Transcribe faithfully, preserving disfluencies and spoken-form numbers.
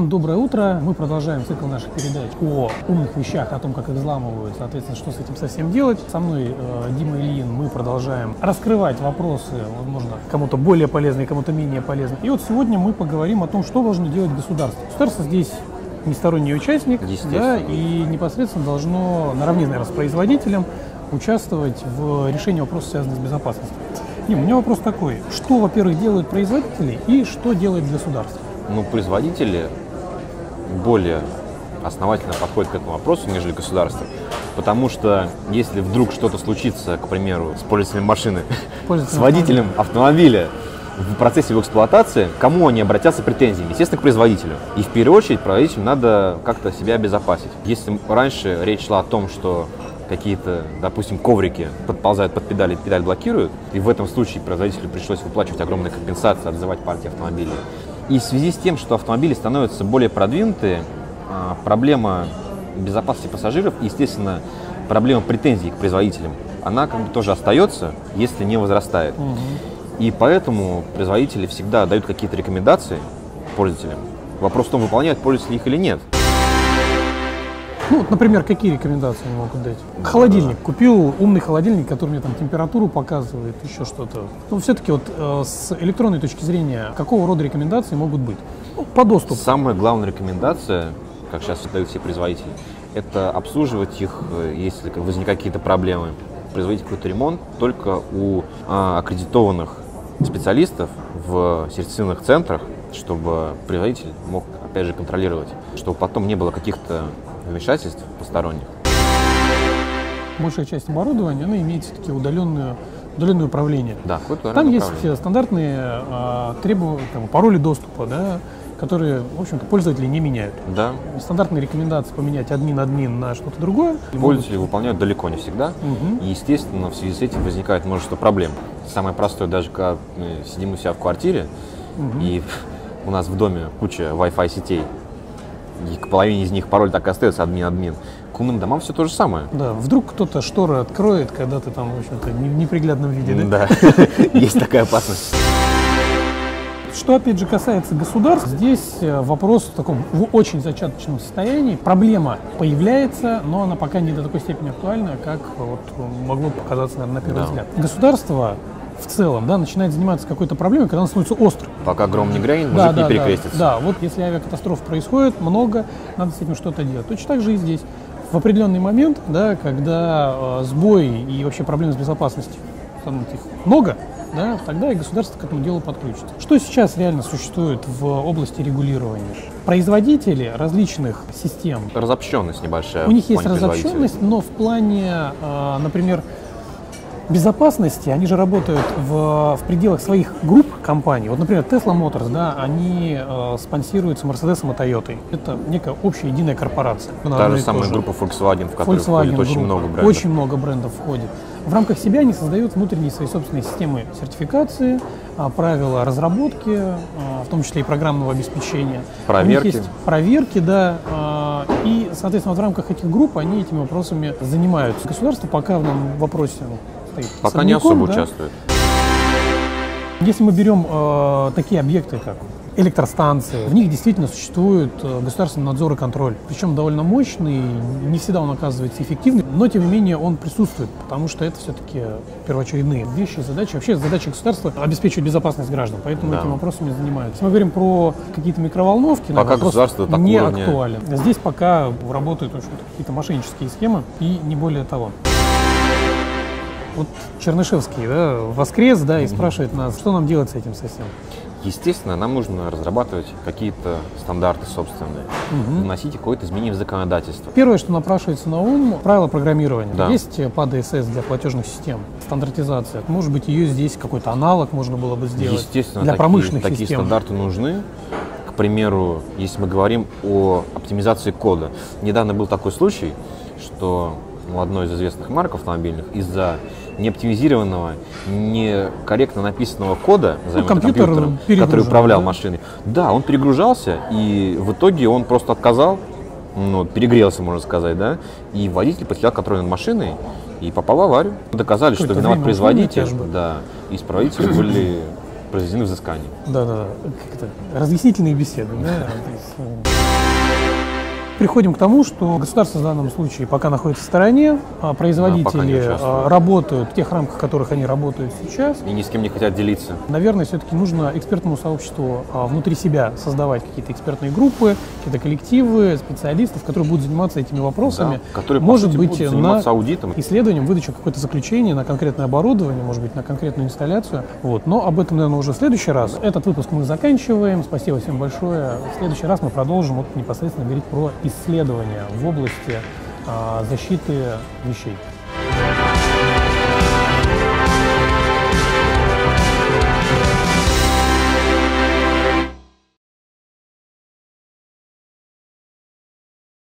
Всем доброе утро. Мы продолжаем цикл наших передач о умных вещах, о том, как их взламывают, соответственно, что с этим совсем делать. Со мной э, Дима Ильин. Мы продолжаем раскрывать вопросы, возможно, кому-то более полезные, кому-то менее полезные. И вот сегодня мы поговорим о том, что должно делать государство. Государство здесь не сторонний участник, да, и непосредственно должно наравне, наверное, с производителем участвовать в решении вопросов, связанных с безопасностью. Дим, у меня вопрос такой. Что, во-первых, делают производители и что делает государство? Ну, производители более основательно подходят к этому вопросу, нежели государство. Потому что если вдруг что-то случится, к примеру, с пользователем машины, с водителем автомобиля в процессе его эксплуатации, к кому они обратятся с претензиями? Естественно, к производителю. И в первую очередь производителю надо как-то себя обезопасить. Если раньше речь шла о том, что какие-то, допустим, коврики подползают под педали, педаль блокируют, и в этом случае производителю пришлось выплачивать огромные компенсации, отзывать партии автомобилей. И в связи с тем, что автомобили становятся более продвинутые, проблема безопасности пассажиров и, естественно, проблема претензий к производителям, она как бы тоже остается, если не возрастает. Угу. И поэтому производители всегда дают какие-то рекомендации пользователям. Вопрос в том, выполняют пользователи их или нет. Ну, например, какие рекомендации они могут дать? Холодильник. Купил умный холодильник, который мне там температуру показывает, еще что-то. Ну, все-таки вот э, с электронной точки зрения, какого рода рекомендации могут быть? Ну, по доступу. Самая главная рекомендация, как сейчас дают все производители, это обслуживать их, если возникают какие-то проблемы, производить какой-то ремонт только у а, аккредитованных специалистов в сертифицированных центрах, чтобы производитель мог, опять же, контролировать, чтобы потом не было каких-то вмешательств посторонних. Большая часть оборудования, она имеет все-таки удаленную, удаленное управление. Да, там есть стандартные а, требования, там, пароли доступа, да, которые, в общем-то, пользователи не меняют. Да. Стандартные рекомендации поменять админ-админ на что-то другое. Пользователи могут... выполняют далеко не всегда. Угу. И, естественно, в связи с этим возникает множество проблем. Самое простое, даже когда мы сидим у себя в квартире, угу. и у нас в доме куча Wi-Fi сетей, и к половине из них пароль так и остается админ-админ. К умным домам все то же самое. Да, вдруг кто-то шторы откроет, когда ты там, в общем-то, в неприглядном виде, да? Да, есть такая опасность. Что, опять же, касается государств, здесь вопрос в таком в очень зачаточном состоянии. Проблема появляется, но она пока не до такой степени актуальна, как вот могло показаться, наверное, на первый да. взгляд. Государство в целом, да, начинает заниматься какой-то проблемой, когда она становится острой. Пока гром не грянет, да, мужик да, не перекрестится. Да, да, вот если авиакатастроф происходит много, надо с этим что-то делать. Точно так же и здесь. В определенный момент, да, когда э, сбои и вообще проблемы с безопасностью становятся их много, да, тогда и государство к этому делу подключится. Что сейчас реально существует в области регулирования? Производители различных систем. Разобщенность небольшая. У них есть разобщенность, но в плане, э, например, безопасности, они же работают в, в пределах своих групп компаний. Вот, например, Tesla Motors, да, они э, спонсируются Mercedes и Toyota. Это некая общая единая корпорация. Та же самая группа Volkswagen, в которой Volkswagen входит очень группа. много брендов. Очень много брендов входит. В рамках себя они создают внутренние свои собственные системы сертификации, правила разработки, в том числе и программного обеспечения. Проверки. У них есть проверки, да. И, соответственно, вот в рамках этих групп они этими вопросами занимаются. Государство пока в данном вопросе стоит пока не особо да? участвует. Если мы берем э, такие объекты, как электростанции, в них действительно существует государственный надзор и контроль. Причем довольно мощный, не всегда он оказывается эффективным, но тем не менее он присутствует, потому что это все-таки первоочередные вещи, задачи. Вообще задача государства обеспечивать безопасность граждан, поэтому да. этими вопросами занимаются. Если мы говорим про какие-то микроволновки, пока государство не актуален. Здесь пока работают какие-то мошеннические схемы и не более того. Вот Чернышевский, да, воскрес, да, и mm-hmm. спрашивает нас, что нам делать с этим совсем. Естественно, нам нужно разрабатывать какие-то стандарты собственные, угу. вносить какое-то изменение в законодательство. Первое, что напрашивается на ум, правила программирования. Да. Есть пи эй ди эс эс для платежных систем, стандартизация. Может быть, ее здесь какой-то аналог можно было бы сделать. Естественно, для такие, промышленных такие систем. стандарты нужны. К примеру, если мы говорим о оптимизации кода. Недавно был такой случай, что у одной из известных марок автомобильных из-за неоптимизированного, некорректно написанного кода, ну, компьютер компьютером, который управлял да? машиной, да, он перегружался, и в итоге он просто отказал, ну, перегрелся, можно сказать, да, и водитель потерял контроль над машиной и попал в аварию. Доказали, что виноват производитель, да, и исправители были произведены взыскания. Да-да-да, как это, разъяснительные беседы, да? То есть, приходим к тому, что государство в данном случае пока находится в стороне, а производители да, работают в тех рамках, в которых они работают сейчас. И ни с кем не хотят делиться. Наверное, все-таки нужно экспертному сообществу внутри себя создавать какие-то экспертные группы, какие-то коллективы, специалистов, которые будут заниматься этими вопросами. Да, которые, может по сути, быть, будут заниматься на аудитом. исследованием, выдачу какое-то заключение на конкретное оборудование, может быть, на конкретную инсталляцию. Вот. Но об этом, наверное, уже в следующий раз. Этот выпуск мы заканчиваем. Спасибо всем большое. В следующий раз мы продолжим вот непосредственно говорить про исследования в области а, защиты вещей.